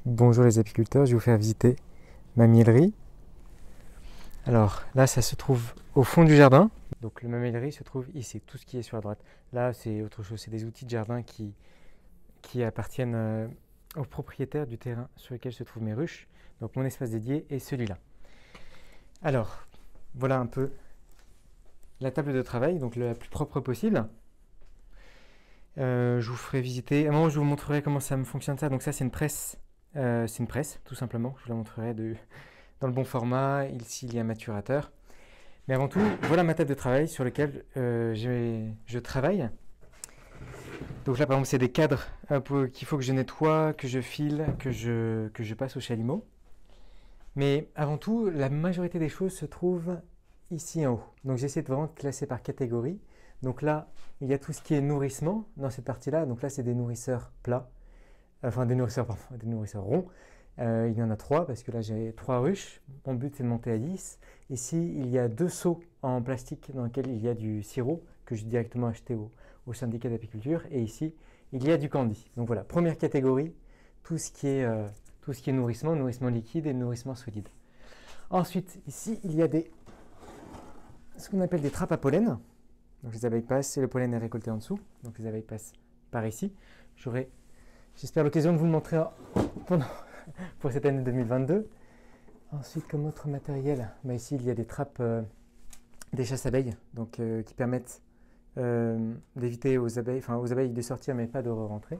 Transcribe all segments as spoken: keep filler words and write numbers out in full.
Bonjour les apiculteurs, je vais vous faire visiter ma miellerie. Alors là, ça se trouve au fond du jardin. Donc le ma miellerie se trouve ici, tout ce qui est sur la droite. Là, c'est autre chose, c'est des outils de jardin qui, qui appartiennent euh, aux propriétaires du terrain sur lequel se trouvent mes ruches. Donc mon espace dédié est celui-là. Alors, voilà un peu la table de travail, donc la plus propre possible. Euh, je vous ferai visiter, à un moment je vous montrerai comment ça me fonctionne ça. Donc ça c'est une presse, euh, c'est une presse tout simplement, je vous la montrerai de, dans le bon format. Ici il y a un maturateur. Mais avant tout, voilà ma table de travail sur laquelle euh, je travaille. Donc là par exemple c'est des cadres euh, qu'il faut que je nettoie, que je file, que je, que je passe au chalumeau. Mais avant tout, la majorité des choses se trouvent ici en haut. Donc j'essaie de vraiment classer par catégorie. Donc là, il y a tout ce qui est nourrissement dans cette partie-là. Donc là, c'est des nourrisseurs plats, enfin des nourrisseurs, pardon, des nourrisseurs ronds. Euh, il y en a trois parce que là, j'ai trois ruches. Mon but, c'est de monter à dix. Ici, il y a deux seaux en plastique dans lesquels il y a du sirop que j'ai directement acheté au, au syndicat d'apiculture. Et ici, il y a du candy. Donc voilà, première catégorie, tout ce qui est, euh, tout ce qui est nourrissement, nourrissement liquide et nourrissement solide. Ensuite, ici, il y a des, ce qu'on appelle des trappes à pollen. Donc les abeilles passent et le pollen est récolté en dessous. Donc les abeilles passent par ici. J'aurai, j'espère, l'occasion de vous le montrer pendant, pour cette année deux mille vingt-deux. Ensuite, comme autre matériel, bah ici il y a des trappes, euh, des chasses-abeilles, donc euh, qui permettent euh, d'éviter aux abeilles, enfin aux abeilles de sortir mais pas de re-rentrer.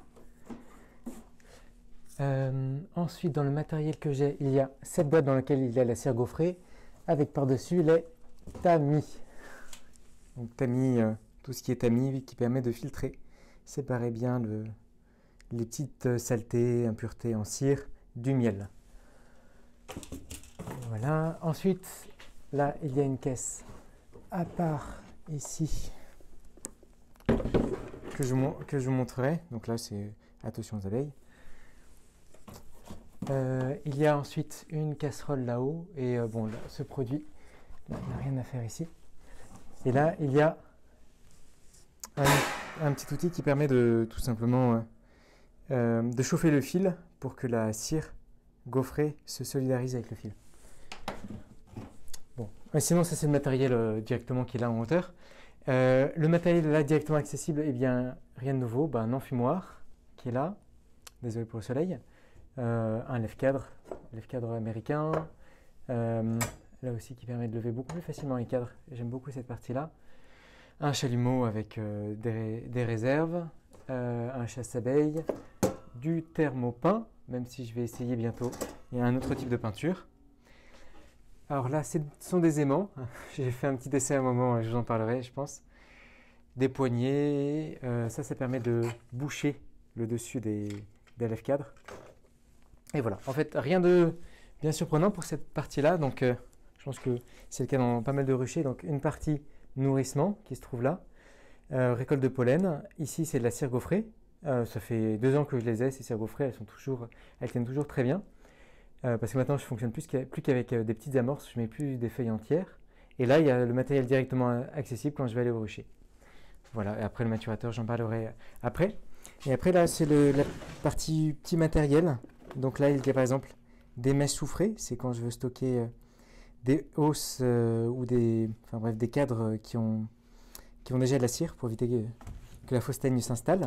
Euh, ensuite, dans le matériel que j'ai, il y a cette boîte dans laquelle il y a la cire gaufrée, avec par-dessus les tamis. Donc tamis, euh, tout ce qui est tamis qui permet de filtrer, séparer bien le, les petites saletés, impuretés en cire du miel. Voilà. Ensuite, là, il y a une caisse à part ici que je, que je vous montrerai. Donc là, c'est attention aux abeilles. Euh, il y a ensuite une casserole là-haut et euh, bon, là, ce produit, là, il n'y a rien à faire ici. Et là, il y a un, un petit outil qui permet de tout simplement euh, euh, de chauffer le fil pour que la cire gaufrée se solidarise avec le fil. Bon, et sinon ça c'est le matériel euh, directement qui est là en hauteur. Euh, le matériel là directement accessible, eh bien rien de nouveau, bah, un enfumoir qui est là, désolé pour le soleil, euh, un lève-cadre, lève-cadre américain, euh, là aussi qui permet de lever beaucoup plus facilement les cadres, j'aime beaucoup cette partie-là. Un chalumeau avec euh, des, des réserves, euh, un chasse-abeille, du thermopin, même si je vais essayer bientôt. Il y a un autre type de peinture. Alors là, ce sont des aimants. J'ai fait un petit essai à un moment, je vous en parlerai, je pense. Des poignées, euh, ça, ça permet de boucher le dessus des, des lève-cadres. Et voilà, en fait, rien de bien surprenant pour cette partie-là. Donc, euh, je pense que c'est le cas dans pas mal de ruchers. Donc, une partie nourrissement qui se trouve là, euh, récolte de pollen. Ici, c'est de la cire gaufrée. Euh, ça fait deux ans que je les ai, ces cires gaufrées, elles, sont toujours, elles tiennent toujours très bien. Euh, parce que maintenant, je fonctionne plus qu'avec euh, des petites amorces, je ne mets plus des feuilles entières. Et là, il y a le matériel directement accessible quand je vais aller au rucher. Voilà, et après le maturateur, j'en parlerai après. Et après, là, c'est la partie petit matériel. Donc là, il y a par exemple des mèches soufrées, c'est quand je veux stocker euh, des hausses euh, ou des, enfin, bref, des cadres qui ont, qui ont déjà de la cire pour éviter que, que la fausse teigne s'installe.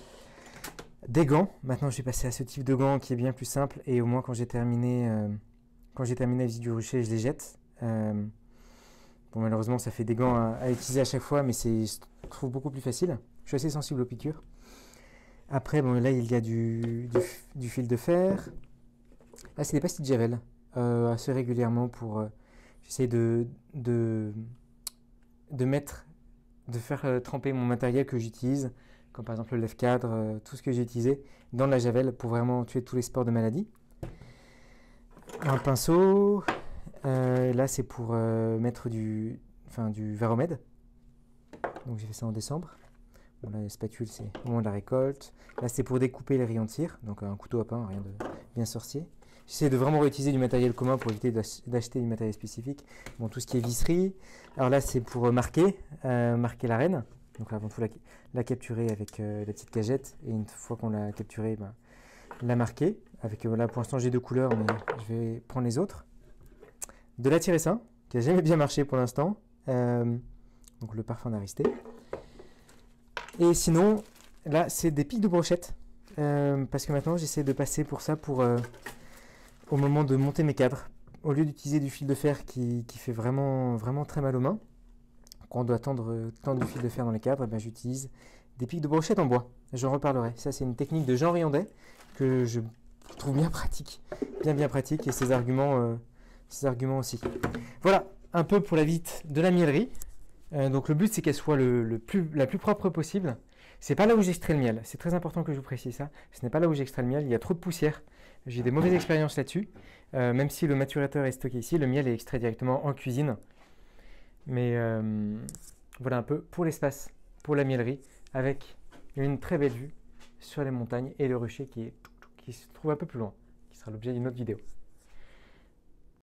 Des gants, maintenant je vais passer à ce type de gants qui est bien plus simple et au moins quand j'ai terminé, euh, quand j'ai terminé la visite du rucher, je les jette. Euh, bon, malheureusement ça fait des gants à, à utiliser à chaque fois mais c'est, je trouve beaucoup plus facile. Je suis assez sensible aux piqûres. Après, bon, là il y a du, du, du fil de fer. Là c'est des pastilles de javel, euh, assez régulièrement pour... Euh, j'essaie de, de, de mettre, de faire euh, tremper mon matériel que j'utilise, comme par exemple le lève-cadre, euh, tout ce que j'ai utilisé dans la javel pour vraiment tuer tous les spores de maladie. Un pinceau, euh, là c'est pour euh, mettre du, enfin, du varomède. Donc j'ai fait ça en décembre. Bon, là, la spatule c'est au moment de la récolte. Là c'est pour découper les rayons de cire, donc un couteau à pain, rien de bien sorcier. J'essaie de vraiment réutiliser du matériel commun pour éviter d'acheter du matériel spécifique. Bon, tout ce qui est visserie. Alors là c'est pour marquer, euh, marquer la reine. Donc là, avant tout, la, la capturer avec euh, la petite cagette et une fois qu'on l'a capturée, ben, la marquer. avec, euh, là pour l'instant j'ai deux couleurs, mais je vais prendre les autres. De la Tiresa, qui n'a jamais bien marché pour l'instant. Euh, donc le parfum d'Aristé. Et sinon, là c'est des pics de brochette. Euh, parce que maintenant j'essaie de passer pour ça pour euh, au moment de monter mes cadres. Au lieu d'utiliser du fil de fer qui, qui fait vraiment, vraiment très mal aux mains, quand on doit tendre, tendre du fil de fer dans les cadres, ben, j'utilise des pics de brochette en bois. J'en reparlerai. Ça, c'est une technique de Jean Riandet que je trouve bien pratique. Bien, bien pratique. Et ses arguments, euh, ses arguments aussi. Voilà, un peu pour la visite de la miellerie. Euh, donc, le but, c'est qu'elle soit le, le plus, la plus propre possible. C'est pas là où j'extrais le miel. C'est très important que je vous précise ça. Ce n'est pas là où j'extrais le miel. Il y a trop de poussière. J'ai des mauvaises expériences là-dessus. Euh, même si le maturateur est stocké ici, le miel est extrait directement en cuisine. Mais euh, voilà un peu pour l'espace, pour la miellerie, avec une très belle vue sur les montagnes et le rucher qui, est, qui se trouve un peu plus loin, qui sera l'objet d'une autre vidéo.